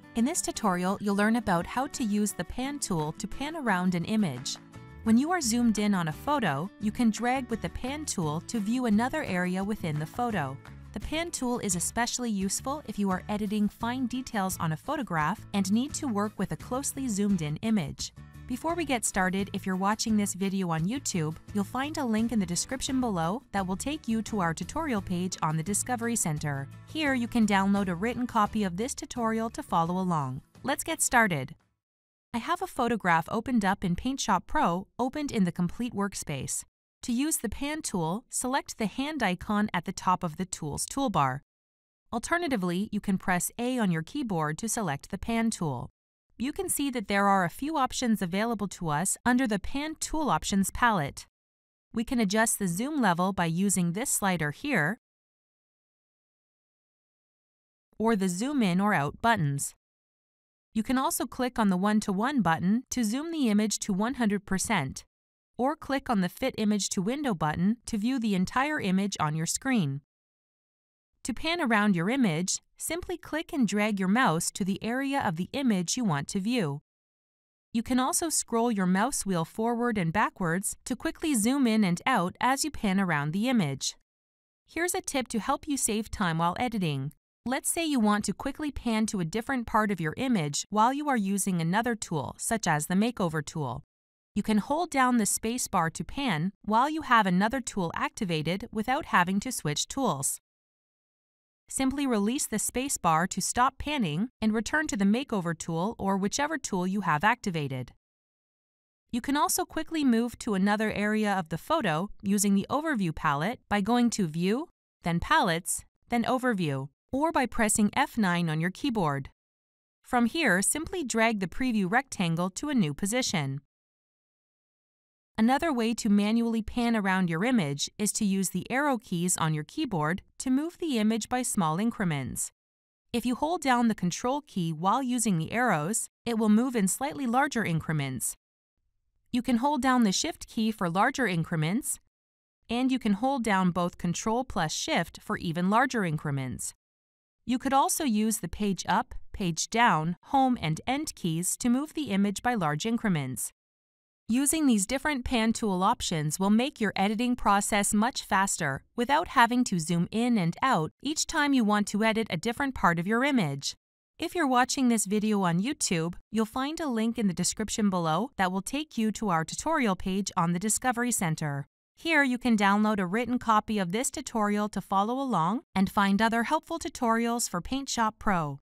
In this tutorial, you'll learn about how to use the pan tool to pan around an image. When you are zoomed in on a photo, you can drag with the pan tool to view another area within the photo. The pan tool is especially useful if you are editing fine details on a photograph and need to work with a closely zoomed in image. Before we get started, if you're watching this video on YouTube, you'll find a link in the description below that will take you to our tutorial page on the Discovery Center. Here you can download a written copy of this tutorial to follow along. Let's get started. I have a photograph opened up in PaintShop Pro opened in the Complete workspace. To use the pan tool, select the hand icon at the top of the tool's toolbar. Alternatively, you can press A on your keyboard to select the pan tool. You can see that there are a few options available to us under the Pan Tool Options palette. We can adjust the zoom level by using this slider here, or the zoom in or out buttons. You can also click on the 1-to-1 button to zoom the image to 100%, or click on the Fit Image to Window button to view the entire image on your screen. To pan around your image, simply click and drag your mouse to the area of the image you want to view. You can also scroll your mouse wheel forward and backwards to quickly zoom in and out as you pan around the image. Here's a tip to help you save time while editing. Let's say you want to quickly pan to a different part of your image while you are using another tool, such as the Makeover tool. You can hold down the space bar to pan while you have another tool activated without having to switch tools. Simply release the space bar to stop panning and return to the Makeover tool or whichever tool you have activated. You can also quickly move to another area of the photo using the Overview palette by going to View, then Palettes, then Overview, or by pressing F9 on your keyboard. From here, simply drag the preview rectangle to a new position. Another way to manually pan around your image is to use the arrow keys on your keyboard to move the image by small increments. If you hold down the Control key while using the arrows, it will move in slightly larger increments. You can hold down the Shift key for larger increments, and you can hold down both Control plus Shift for even larger increments. You could also use the Page Up, Page Down, Home, and End keys to move the image by large increments. Using these different pan tool options will make your editing process much faster without having to zoom in and out each time you want to edit a different part of your image. If you're watching this video on YouTube, you'll find a link in the description below that will take you to our tutorial page on the Discovery Center. Here you can download a written copy of this tutorial to follow along and find other helpful tutorials for PaintShop Pro.